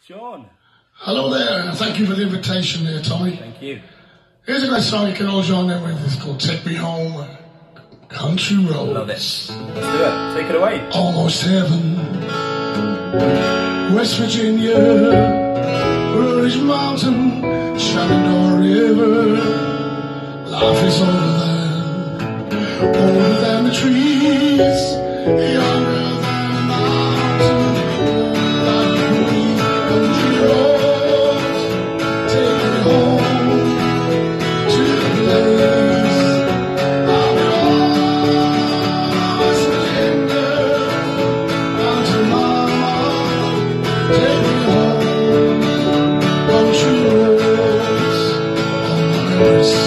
Sean. Hello there, and thank you for the invitation there, Tommy. Thank you. Here's a nice song you can all join in with. It's called Take Me Home, Country Roads. Love it. Let's do it. Take it away. Almost heaven, West Virginia, Blue Ridge Mountain, Shenandoah River. Life is older than the trees, younger than the mountain. Like green country roads, take me home to the place I was tender. Mountain mama, take me home. Country roads on my wrist.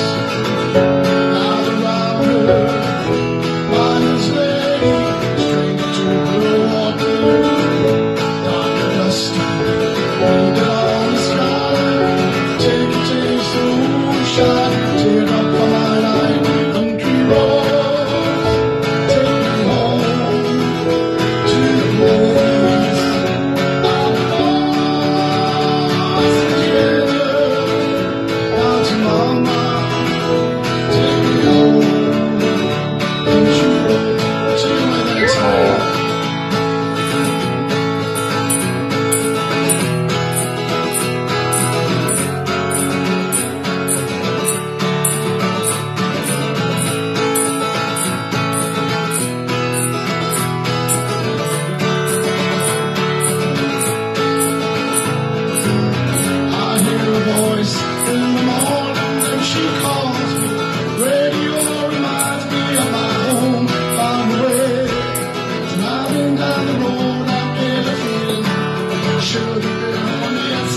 In the morning when she calls me, radio reminds me of my home far away. Driving down the road, I get a feeling should have been on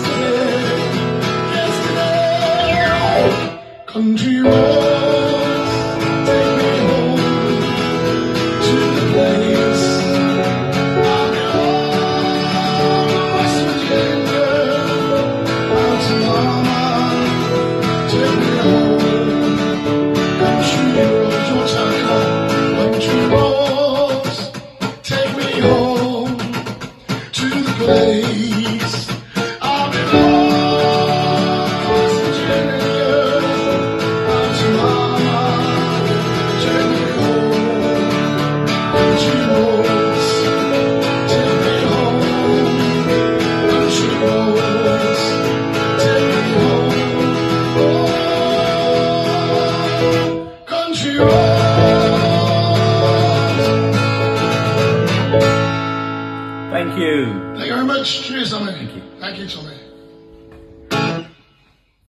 yesterday. Country roads, take me home to the place I belong. West Virginia, mountain mama. Take me home, country roads, country roads, take me home to the place I belong. West Virginia, mountain mama, take me home, country roads, take me home, country roads, take me home. Country roads. Thank you. Thank you very much. Cheers, Tommy. Thank you. Thank you, Tommy.